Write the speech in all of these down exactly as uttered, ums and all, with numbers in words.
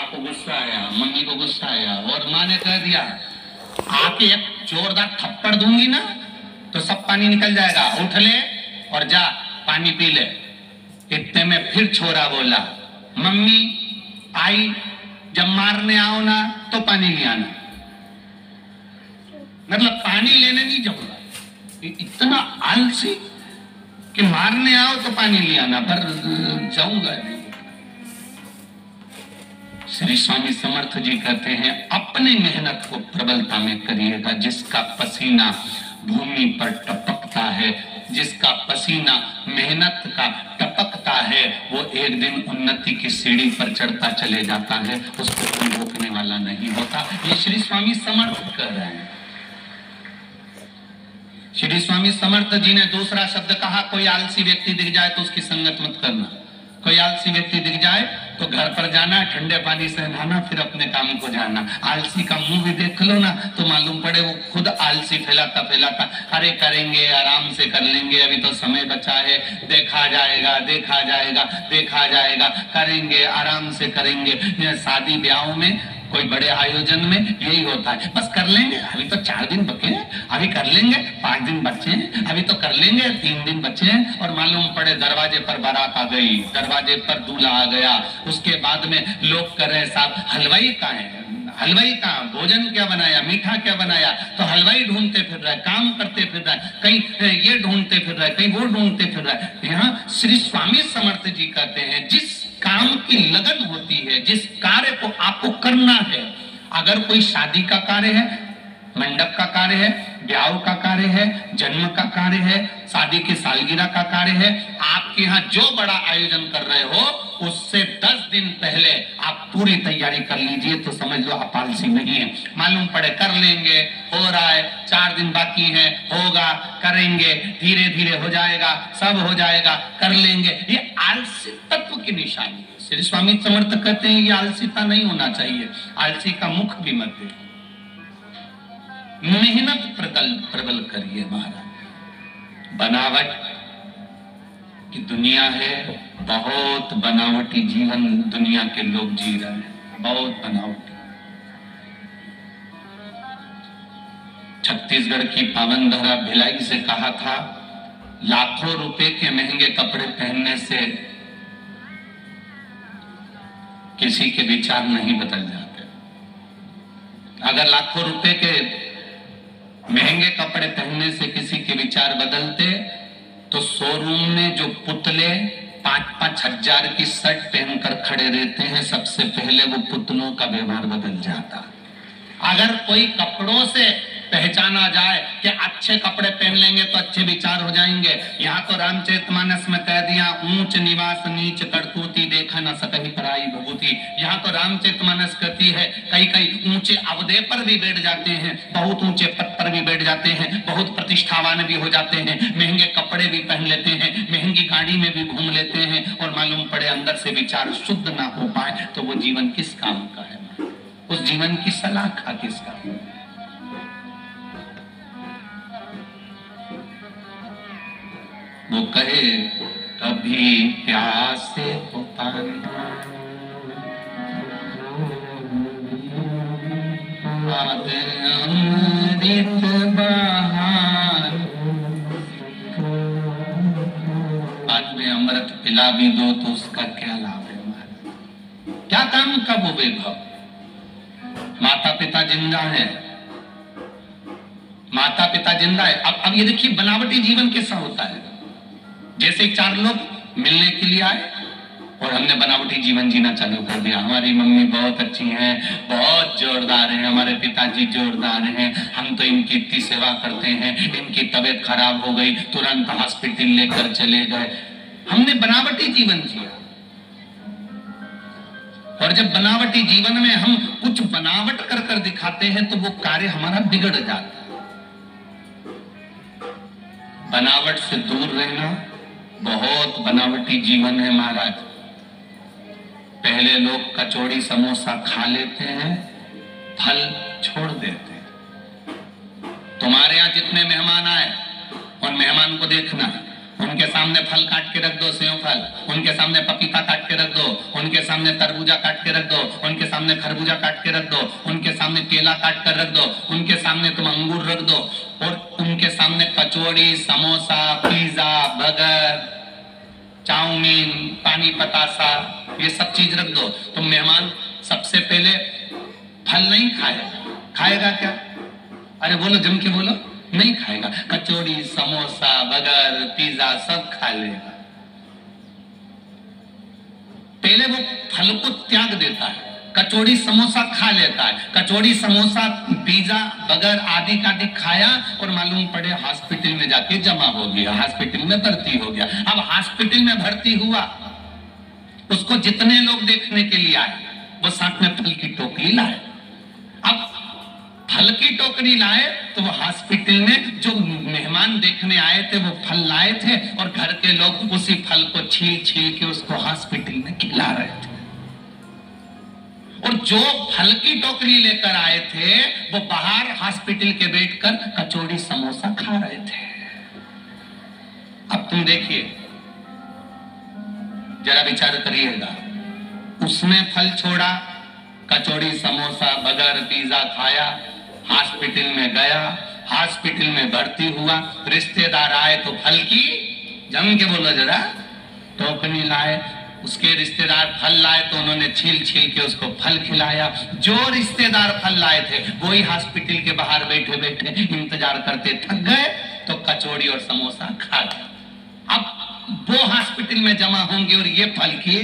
पापा को गुस्सा आया, मम्मी को गुस्सा आया और माँ ने कह दिया आके एक जोरदार थप्पड़ दूंगी ना तो सब पानी निकल जाएगा, उठ ले और जा पानी पी ले। इतने में फिर छोरा बोला मम्मी आई जब मारने आओ ना तो पानी ले आना, मतलब पानी लेने नहीं जाऊंगा। इतना आलसी कि मारने आओ तो पानी ले आना, पर जाऊंगा नहीं। श्री स्वामी समर्थ जी कहते हैं अपने मेहनत को प्रबलता में करिएगा। जिसका पसीना भूमि पर टपकता है, जिसका पसीना मेहनत का टपकता है, वो एक दिन उन्नति की सीढ़ी पर चढ़ता चले जाता है, उसको कोई रोकने वाला नहीं होता। ये श्री स्वामी समर्थ कह रहे हैं। श्री स्वामी समर्थ जी ने दूसरा शब्द कहा, कोई आलसी व्यक्ति दिख जाए तो उसकी संगत मत करना। कोई आलसी व्यक्ति दिख जाए तो घर पर जाना, ठंडे पानी से नहाना, फिर अपने काम को जाना। आलसी का मुंह भी देख लो ना तो मालूम पड़े वो खुद आलसी फैलाता फैलाता, अरे करेंगे आराम से कर लेंगे, अभी तो समय बचा है, देखा जाएगा देखा जाएगा देखा जाएगा, करेंगे आराम से करेंगे। शादी ब्याहों में कोई बड़े आयोजन में यही होता है, बस कर लेंगे, अभी तो चार दिन बचे हैं, अभी कर लेंगे, पांच दिन बचे हैं, अभी तो कर लेंगे, तीन दिन बचे हैं, और मालूम पड़े दरवाजे पर बारात आ गई, दरवाजे पर दूल्हा आ गया। उसके बाद में लोग कह रहे साहब हलवाई कहाँ है, हलवाई कहाँ, भोजन क्या बनाया, मीठा क्या बनाया, तो हलवाई ढूंढते फिर रहा है, काम करते फिर रहा है, कहीं ये ढूंढते फिर रहा है, कहीं वो ढूंढते फिर रहा है। यहाँ श्री स्वामी समर्थ जी कहते हैं जिस काम की लगन होती है, जिस कार्य को आपको करना है, अगर कोई शादी का कार्य है, मंडप का कार्य है, ब्याह का कार्य है, जन्म का कार्य है, शादी की सालगिरह का कार्य है, आपके यहाँ जो बड़ा आयोजन कर रहे हो उससे दस दिन पहले आप पूरी तैयारी कर लीजिए, तो समझ लो आप आलसी नहीं है। मालूम पड़े कर लेंगे, हो रहा है, चार दिन बाकी है, होगा, करेंगे, धीरे धीरे हो जाएगा, सब हो जाएगा, कर लेंगे, ये आलसी तत्व की निशानी है। श्री स्वामी समर्थ कहते हैं ये आलसीता नहीं होना चाहिए, आलसी का मुख भी मत देखो, मेहनत प्रबल प्रबल करिए महाराज। बनावट की दुनिया है, बहुत बनावटी जीवन दुनिया के लोग जी रहे हैं, बहुत बनावटी। छत्तीसगढ़ की पावन धरा भिलाई से कहा था लाखों रुपए के महंगे कपड़े पहनने से किसी के विचार नहीं बदल जाते। अगर लाखों रुपए के महंगे कपड़े पहनने से किसी के विचार बदलते तो शोरूम में जो पुतले पांच पांच हजार की शर्ट पहनकर खड़े रहते हैं, सबसे पहले वो पुतलों का व्यवहार बदल जाता। अगर कोई कपड़ों से पहचाना जाए कि अच्छे कपड़े पहन लेंगे तो अच्छे विचार हो जाएंगे। यहाँ तो रामचरितमानस में कह दिया ऊंच निवास नीच करतूती देखा न सकही पराई भभूति। यहाँ तो रामचरितमानस कहती है कई कई ऊंचे अवधे पर भी बैठ जाते हैं, बहुत ऊंचे पद पर भी बैठ जाते हैं, बहुत प्रतिष्ठावान भी हो जाते हैं, महंगे कपड़े भी पहन लेते हैं, महंगी गाड़ी में भी घूम लेते हैं, और मालूम पड़े अंदर से विचार शुद्ध ना हो पाए तो वो जीवन किस काम का है, उस जीवन की सलाखा किसका। वो कहे कभी प्यासे को पानी अमृत बहार, बाद में अमृत पिला भी दो तो उसका क्या लाभ है हमारा, क्या काम का वो वैभव। माता पिता जिंदा है, माता पिता जिंदा है। अब अब ये देखिए बनावटी जीवन कैसा होता है। जैसे चार लोग मिलने के लिए आए और हमने बनावटी जीवन जीना चालू कर दिया। हमारी मम्मी बहुत अच्छी हैं, बहुत जोरदार हैं, हमारे पिताजी जोरदार हैं, हम तो इनकी इतनी सेवा करते हैं, इनकी तबीयत खराब हो गई तुरंत हॉस्पिटल लेकर चले गए। हमने बनावटी जीवन जिया, और जब बनावटी जीवन में हम कुछ बनावट कर कर दिखाते हैं तो वो कार्य हमारा बिगड़ जाता है। बनावट से दूर रहना, बहुत बनावटी जीवन है महाराज। पहले लोग कचौड़ी समोसा खा लेते हैं, फल छोड़ देते हैं। तुम्हारे यहाँ जितने मेहमान आए उन मेहमान को देखना, उनके सामने फल काट के रख दो, सेव फल, उनके सामने पपीता काट के रख दो, उनके सामने तरबूजा काट के रख दो, उनके सामने खरबूजा काट के रख दो, उनके सामने केला काट कर रख दो, उनके सामने तुम अंगूर रख दो, और उनके सामने kachori, samosa, pizza, burger, chowmein, pani patasha, ये सब चीज रख दो। तो मेहमान सबसे पहले फल नहीं खाएगा, खाएगा क्या? अरे बोलो, जम के बोलो, नहीं खाएगा। कचौड़ी, समोसा, बर्गर, पिज्जा सब खा लेगा। पहले वो फल को त्याग देता है, कचौड़ी समोसा खा लेता है, कचौड़ी समोसा पिज्जा बर्गर आदि का आदि खाया और मालूम पड़े हॉस्पिटल में जाके जमा हो गया, हॉस्पिटल में भर्ती हो गया। अब हॉस्पिटल में भर्ती हुआ, उसको जितने लोग देखने के लिए आए वो साथ में फल की टोकरी लाए। अब फल की टोकरी लाए तो वो हॉस्पिटल में जो मेहमान देखने आए थे वो फल लाए थे, और घर के लोग उसी फल को छील छील के उसको हॉस्पिटल में खिला रहे थे। और जो फल की टोकरी लेकर आए थे वो बाहर हॉस्पिटल के बैठकर कचौड़ी समोसा खा रहे थे। अब तुम देखिए, जरा विचार करिएगा, उसने फल छोड़ा, कचौड़ी समोसा बर्गर पिज्जा खाया, हॉस्पिटल में गया, हॉस्पिटल में भर्ती हुआ, रिश्तेदार आए तो फल की, जम के बोलो जरा, टोकरी लाए, उसके रिश्तेदार फल लाए तो उन्होंने छील छील के उसको फल खिलाया। जो रिश्तेदार फल लाए थे वही हॉस्पिटल के बाहर बैठे बैठे इंतजार करते, थक गए तो कचौड़ी और समोसा खा गए। अब वो हॉस्पिटल में जमा होंगे और ये फल की,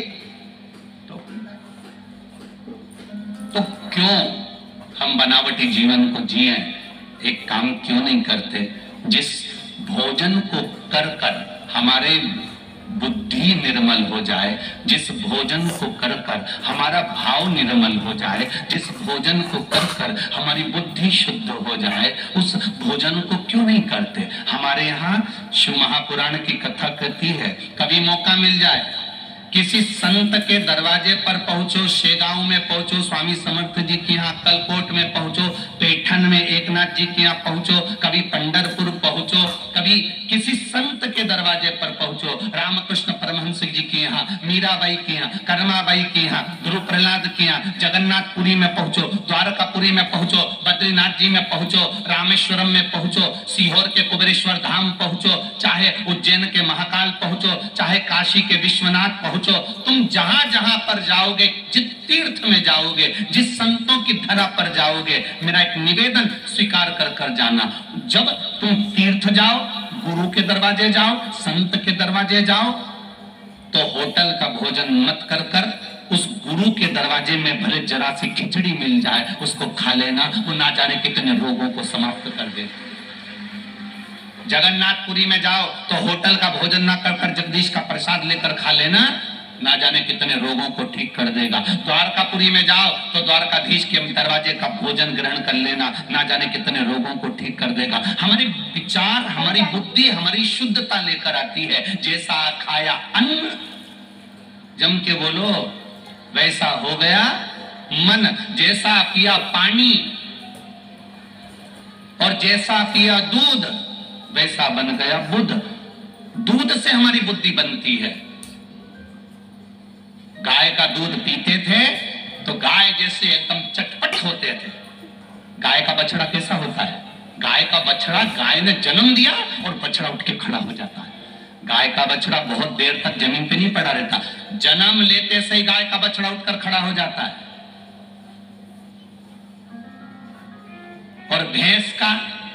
तो क्यों हम बनावटी जीवन को जिए? एक काम क्यों नहीं करते, जिस भोजन को कर कर हमारे बुद्धि निर्मल हो जाए, जिस भोजन को कर कर हमारा भाव निर्मल हो जाए, जिस भोजन को कर कर हमारी बुद्धि शुद्ध हो जाए, उस भोजन को क्यों नहीं करते? हमारे यहाँ शिव महापुराण की कथा कहती है, कभी मौका मिल जाए किसी संत के दरवाजे पर पहुंचो, शेगांव में पहुंचो, स्वामी समर्थ जी के यहाँ अक्कलकोट में पहुंचो, पैठन में एकनाथ जी के यहाँ पहुंचो, कभी पंढरपुर पहुंचो, कभी किसी संत के दरवाजे पर पहुंचो, रामकृष्ण परमहंस जी के यहाँ, मीराबाई के यहाँ, कर्माबाई के यहाँ, ध्रुव प्रहलाद के यहाँ, जगन्नाथपुरी में पहुंचो, द्वारकापुरी में पहुंचो, बद्रीनाथ जी में पहुंचो, रामेश्वरम में पहुंचो, सीहोर के कुबेरेश्वर धाम पहुंचो, चाहे उज्जैन के महाकाल पहुंचो, चाहे काशी के विश्वनाथ पहुंचो, तुम जहां जहां पर जाओगे, जिस तीर्थ में जाओगे, जिस संतों की धरा पर जाओगे, मेरा एक निवेदन स्वीकार कर कर जाना। जब तुम तीर्थ जाओ, गुरु के दरवाजे जाओ, संत के दरवाजे जाओ, तो होटल का भोजन मत कर कर उस गुरु के दरवाजे में भले जरा सी खिचड़ी मिल जाए उसको खा लेना, वो ना जाने कितने रोगों को समाप्त कर दे। जगन्नाथपुरी में जाओ तो होटल का भोजन ना कर कर जगदीश का प्रसाद लेकर खा लेना, ना जाने कितने रोगों को ठीक कर देगा। द्वारकापुरी में जाओ तो द्वारकाधीश के दरवाजे का भोजन ग्रहण कर लेना, ना जाने कितने रोगों को ठीक कर देगा। हमारी विचार, हमारी बुद्धि, हमारी शुद्धता लेकर आती है। जैसा खाया अन्न, जम के बोलो, वैसा हो गया मन। जैसा पिया पानी और जैसा पिया दूध, वैसा बन गया बुद्ध। दूध से हमारी बुद्धि बनती है। गाय का दूध पीते थे तो गाय जैसे एकदम चटपट होते थे। गाय का बछड़ा कैसा होता है? गाय का बछड़ा, गाय ने जन्म दिया और बछड़ा उठ के खड़ा हो जाता है। गाय का बछड़ा बहुत देर तक जमीन पे नहीं पड़ा रहता, जन्म लेते से ही गाय का बछड़ा उठकर खड़ा हो जाता है। और भैंस का,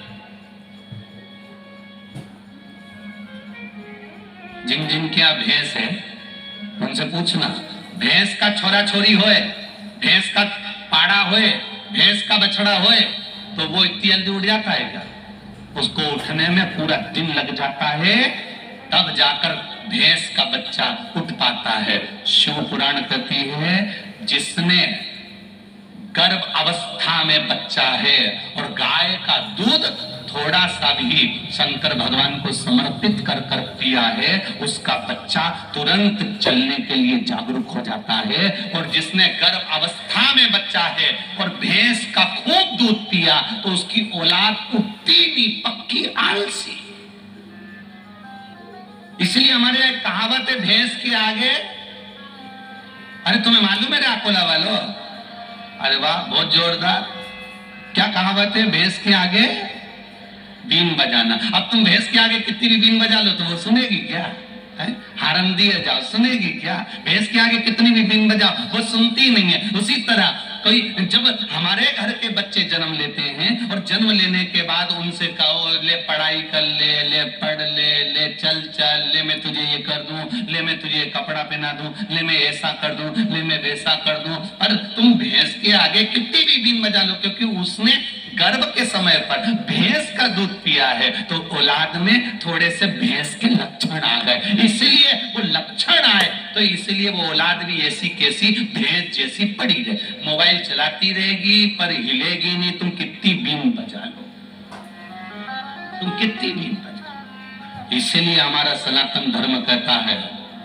जिन जिन क्या भैंस है उनसे पूछना, भैंस का छोरा छोरी होए, भैंस का पाड़ा होए, भैंस का बछड़ा होए, तो वो इतनी जल्दी उठ जाता है क्या? उसको उठने में पूरा दिन लग जाता है, तब जाकर भैंस का बच्चा उठ पाता है। शिव पुराण कहती है, जिसने गर्भ अवस्था में बच्चा है और गाय का दूध थोड़ा सा भी शंकर भगवान को समर्पित कर कर पिया है, उसका बच्चा तुरंत चलने के लिए जागरूक हो जाता है। और जिसने गर्भ अवस्था में बच्चा है और भैंस का खूब दूध पिया तो उसकी औलाद उठती नहीं, पक्की आलसी। इसलिए हमारे एक कहावत है, भैंस के आगे, अरे तुम्हें मालूम है रे अकोला वालों, अरे वाह बहुत जोरदार, क्या कहावत है, भैंस के आगे बीन बजाना। अब तुम भैंस के आगे कितनी भी बीन बजा लो तो वो सुनेगी क्या? हारम दिए जाओ, सुनेगी क्या? भैंस के आगे कितनी भी बीन बजाओ वो सुनती नहीं है। उसी तरह कोई जब हमारे घर के बच्चे जन्म लेते हैं और जन्म लेने के बाद उनसे कहो ले पढ़ाई कर ले, ले पढ़ ले, ले चल चल, ले मैं तुझे ये कर दूं, ले मैं तुझे कपड़ा पहना दूं, ले मैं ऐसा कर दूं, ले मैं वैसा कर दूं, पर तुम भैंस के आगे कितनी भी बीन बजा लो, क्योंकि उसने गर्भ के समय पर भैंस का दूध पिया है तो औलाद में थोड़े से भैंस के लक्षण आ गए, इसलिए वो लक्षण आए तो इसलिए वो औलाद भी ऐसी कैसी भैंस जैसी पड़ी रहे। मोबाइल चलाती रहेगी पर हिलेगी नहीं, तुम कितनी बीन बजा लो, तुम कितनी बीन बजा। इसलिए हमारा सनातन धर्म कहता है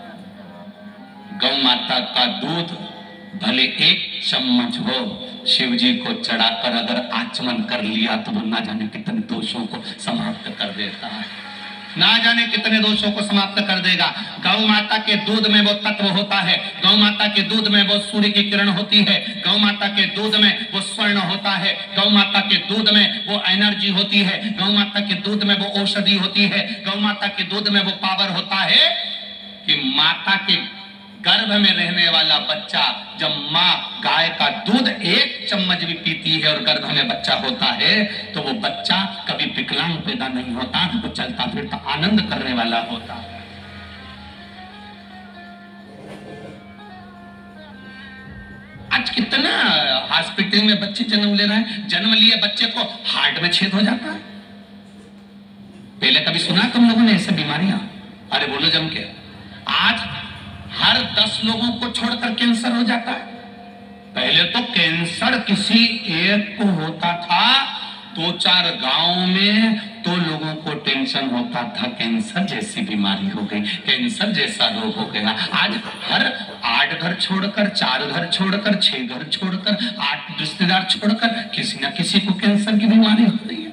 गौ माता का दूध भले एक चम्मच हो, शिव जी को चढ़ाकर अगर आचमन कर लिया तो वो ना जाने कितने दोषों को समाप्त कर देता है, ना जाने कितने दोषों को समाप्त कर देगा। गौ माता के दूध में वो तत्व होता है, गौ माता के दूध में वो सूर्य की किरण होती है, गौ माता के दूध में वो स्वर्ण होता है, गौ माता के दूध में वो एनर्जी होती है, गौ माता के दूध में वो औषधि होती है, गौ माता के दूध में वो पावर होता है कि माता के गर्भ में रहने वाला बच्चा जब माँ गाय का दूध एक चम्मच भी पीती है और गर्भ में बच्चा होता है तो वो बच्चा कभी विकलांग पैदा नहीं होता, वो चलता फिरता आनंद करने वाला होता है। आज कितना हॉस्पिटल में बच्चे जन्म ले रहे हैं, जन्म लिए बच्चे को हार्ट में छेद हो जाता है। पहले कभी सुना तुम लोगों ने ऐसे बीमारियां? अरे बोलो जम के। आज हर दस लोगों को छोड़कर कैंसर हो जाता है। पहले तो कैंसर किसी एक को होता था, दो चार गांव में तो लोगों को टेंशन होता था कैंसर जैसी बीमारी हो गई, कैंसर जैसा रोग हो गया। आज हर आठ घर छोड़कर, चार घर छोड़कर, छह घर छोड़कर, आठ रिश्तेदार छोड़कर किसी ना किसी को कैंसर की बीमारी हो रही है।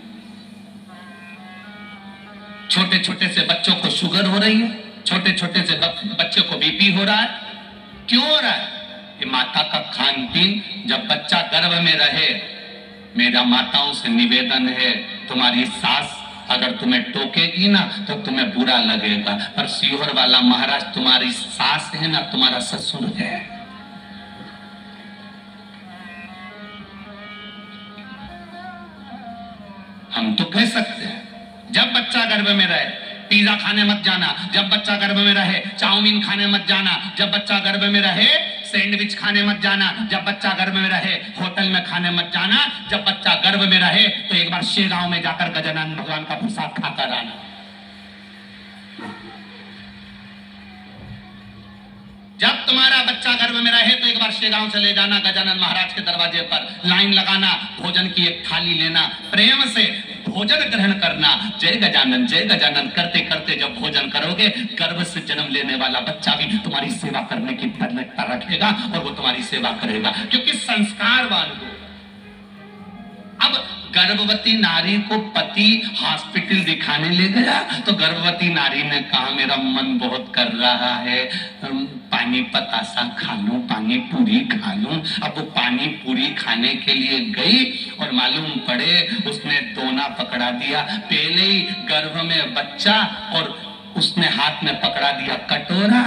छोटे छोटे से बच्चों को शुगर हो रही है, छोटे छोटे से बच्चे को बीपी हो रहा है। क्यों हो रहा है? ये माता का खान पीन। जब बच्चा गर्भ में रहे, मेरा माताओं से निवेदन है, तुम्हारी सास अगर तुम्हें टोकेगी ना तो तुम्हें बुरा लगेगा, पर सीहोर वाला महाराज तुम्हारी सास है ना, तुम्हारा ससुर है। हम तो कह सकते हैं जब बच्चा गर्भ में रहे पिज्जा खाने मत जाना, जब बच्चा गर्भ में रहे चाउमीन खाने मत जाना, जब बच्चा गर्भ में रहे सैंडविच खाने मत जाना, जब बच्चा गर्भ में रहे होटल में खाने मत जाना, जब बच्चा गर्भ में रहे तो एक बार शेगांव में जाकर गजानन भगवान का प्रसाद खाकर आना। जब तुम्हारा बच्चा गर्भ में रहे तो एक बार शेगांव चले जाना, गजानन महाराज के दरवाजे पर लाइन लगाना, भोजन की एक थाली लेना, प्रेम से भोजन ग्रहण करना, जय गजानन जय गजानन करते करते जब भोजन करोगे, गर्भ से जन्म लेने वाला बच्चा भी तुम्हारी सेवा करने की तत्परता रखेगा और वो तुम्हारी सेवा करेगा, क्योंकि संस्कारवान हो। अब गर्भवती नारी को पति हॉस्पिटल दिखाने ले गया तो गर्भवती नारी ने कहा मेरा मन बहुत कर रहा है, पानी पतासा खा लूं, पानी पूरी खा लूं। अब वो पानी पूरी खाने के लिए गई और मालूम पड़े उसने दोना पकड़ा दिया, पहले ही गर्भ में बच्चा और उसने हाथ में पकड़ा दिया कटोरा।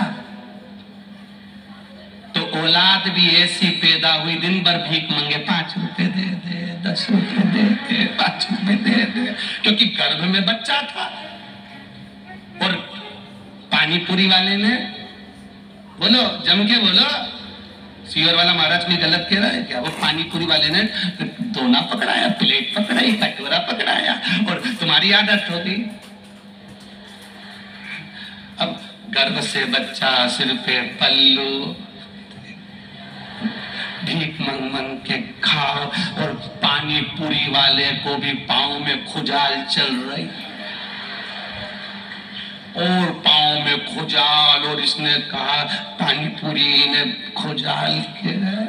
तो औलाद भी ऐसी पैदा हुई, दिन भर भीख मांगे, पांच रुपए दे दे, दस रुपए दे दे, पांच रुपए दे दे, क्योंकि गर्भ में बच्चा था। और पानी पूरी वाले ने, बोलो जम के बोलो, सीवर वाला महाराज भी गलत कह रहा है क्या? वो पानी पूरी वाले ने दोना पकड़ाया, प्लेट पकड़ाई, कटोरा पकड़ाया और तुम्हारी आदत होगी। अब गर्भ से बच्चा, सिर पे पल्लू, भीख मंग मंग के खाओ, और पानी पूरी वाले को भी पांव में खुजाल चल रही और पांव में खुजाल, और इसने कहा पानी पूरी ने खुजाल के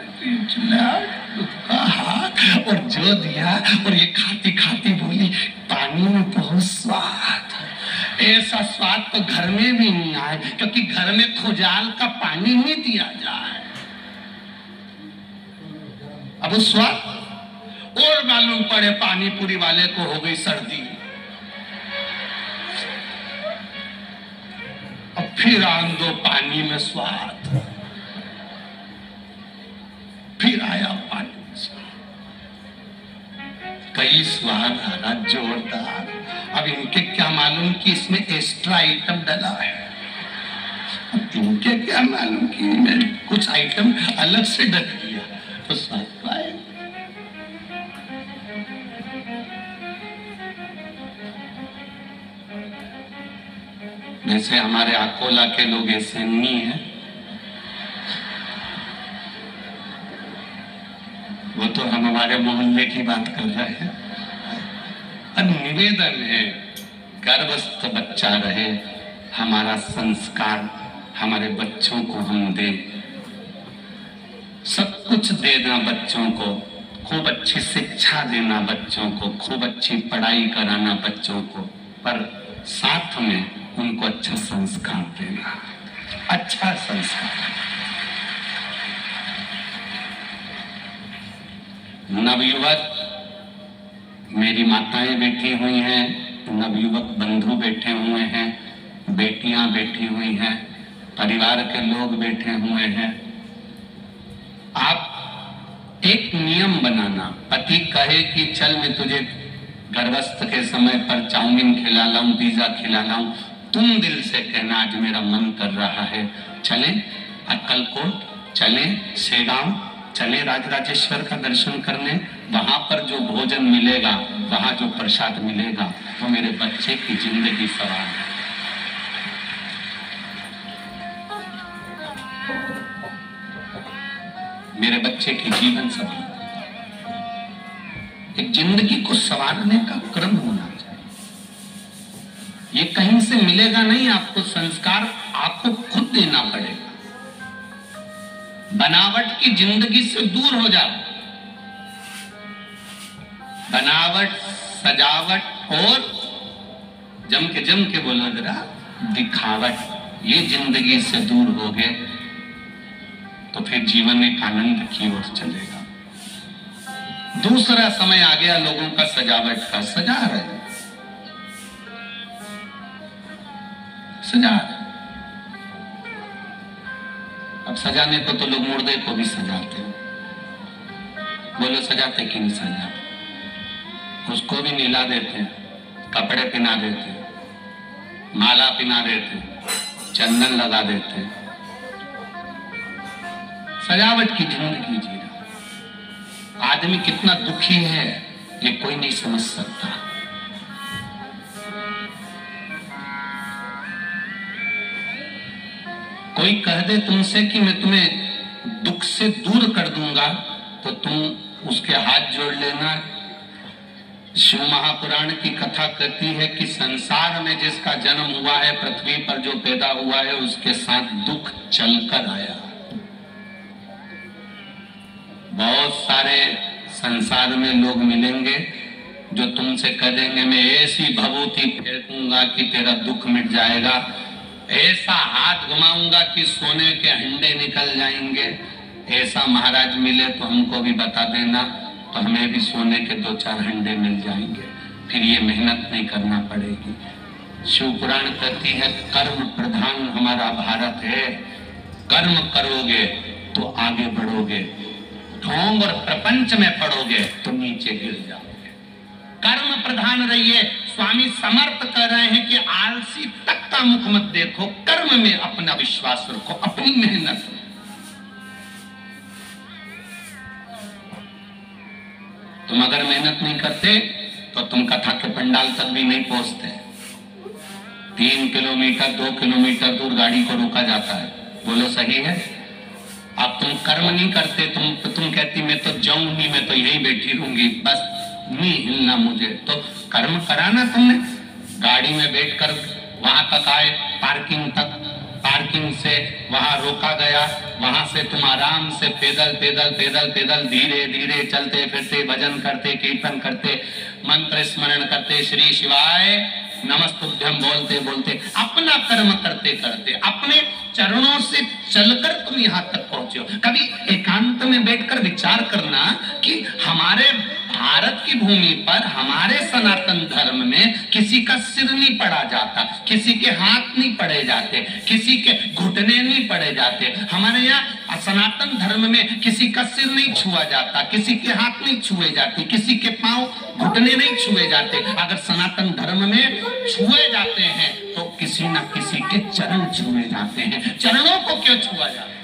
हाथ और जो दिया, और ये खाती खाती बोली पानी में बहुत स्वाद, ए ऐसा स्वाद तो घर में भी नहीं आए, क्योंकि घर में खुजाल का पानी नहीं दिया जाए। अब उस स्वाद और मालूम पड़े पानी पूरी वाले को हो गई सर्दी, अब फिर आन दो पानी में स्वाद, फिर आया पानी में स्वाद, कई स्वाद आ रहा जोरदार। अब इनके क्या मालूम कि इसमें एक्स्ट्रा आइटम डला है, अब इनके क्या मालूम कि मैं कुछ आइटम अलग से डल दिया तो स्वाद पाए। वैसे हमारे अकोला के लोग ऐसे नहीं है, वो तो हम हमारे मोहल्ले की बात कर रहे हैं। अब निवेदन है गर्भस्थ बच्चा रहे, हमारा संस्कार हमारे बच्चों को हम दें, सब कुछ देना बच्चों को, खूब अच्छी शिक्षा देना बच्चों को, खूब अच्छी पढ़ाई कराना बच्चों को, पर साथ में उनको अच्छा संस्कार देना, अच्छा संस्कार। नवयुवक मेरी माताएं बैठी हुई हैं, नवयुवक बंधु बैठे हुए हैं, बेटियां बैठी हुई हैं, परिवार के लोग बैठे हुए हैं। आप एक नियम बनाना, पति कहे कि चल मैं तुझे गर्भस्थ के समय पर चाउमीन खिला लाऊं, पिज्जा खिला लाऊं, तुम दिल से कहना आज मेरा मन कर रहा है, चलें अक्कलकोट, चलें सेगांव, चलें राजराजेश्वर का दर्शन करने, वहां पर जो भोजन मिलेगा, वहां जो प्रसाद मिलेगा, वो मेरे बच्चे की जिंदगी सवार है। मेरे बच्चे की जीवन सवार, एक जिंदगी को संवारने का क्रम होना चाहिए। ये कहीं से मिलेगा नहीं, आपको संस्कार आपको खुद देना पड़ेगा। बनावट की जिंदगी से दूर हो जाओ, बनावट, सजावट और जम के जम के बोलो जरा दिखावट, ये जिंदगी से दूर हो गए तो फिर जीवन एक आनंद की ओर चलेगा। दूसरा समय आ गया लोगों का सजावट का, सजा रहे सजा रहे। अब सजाने को तो लोग मुर्दे को भी सजाते हैं, बोलो सजाते कि नहीं सजाते? उसको भी नीला देते हैं, कपड़े पहना देते हैं, माला पहना देते हैं, चंदन लगा देते हैं, सजावट की जिंदगी जी रहा। आदमी कितना दुखी है ये कोई नहीं समझ सकता। कोई कह दे तुमसे कि मैं तुम्हें दुख से दूर कर दूंगा तो तुम उसके हाथ जोड़ लेना। शिव महापुराण की कथा कहती है कि संसार में जिसका जन्म हुआ है, पृथ्वी पर जो पैदा हुआ है, उसके साथ दुख चलकर आया। बहुत सारे संसार में लोग मिलेंगे जो तुमसे कह देंगे मैं ऐसी भभूति फेंकूंगा कि तेरा दुख मिट जाएगा, ऐसा हाथ घुमाऊंगा कि सोने के हंडे निकल जाएंगे। ऐसा महाराज मिले तो हमको भी बता देना, तो हमें भी सोने के दो चार हंडे मिल जाएंगे, फिर ये मेहनत नहीं करना पड़ेगी। शिव पुराण कहती है कर्म प्रधान हमारा भारत है, कर्म करोगे तो आगे बढ़ोगे, ढोंग और प्रपंच में पड़ोगे तो नीचे गिर जाओगे। कर्म प्रधान रहिए। स्वामी समर्थ कह रहे हैं कि आलसी तक का मुख मत देखो, कर्म में अपना विश्वास रखो, अपनी मेहनत। तुम अगर मेहनत नहीं करते तो तुम कथा के पंडाल तक भी नहीं पहुंचते। तीन किलोमीटर दो किलोमीटर दूर गाड़ी को रोका जाता है, बोलो सही है? अब तुम कर्म नहीं करते, तुम तुम कहती मैं तो जाऊं नहीं, मैं तो यही बैठी रहूंगी, बस नहीं हिलना मुझे। तो कर्म कराना तुमने, गाड़ी में बैठकर वहां तक आए, पार्किंग तक, पार्किंग से वहां रोका गया, वहां से तुम आराम से पैदल पैदल पैदल पैदल धीरे धीरे चलते फिरते भजन करते कीर्तन करते मंत्र स्मरण करते श्री शिवाय नमस्तुभ्यम बोलते बोलते अपना कर्म करते करते अपने चरणों से चलकर तुम यहाँ तक पहुंचे हो। कभी एकांत में बैठकर विचार करना कि हमारे भारत की भूमि पर हमारे सनातन धर्म में किसी का सिर नहीं पड़ा जाता, किसी के हाथ नहीं पड़े जाते, किसी के घुटने नहीं पड़े जाते। हमारे यहाँ सनातन धर्म में किसी का सिर नहीं छुआ जाता, किसी के हाथ नहीं छुए जाते, किसी के पांव घुटने नहीं छुए जाते। अगर सनातन धर्म में छुए जाते हैं तो किसी न किसी के चरण छुए जाते हैं। चरणों को क्यों छुआ जाता है?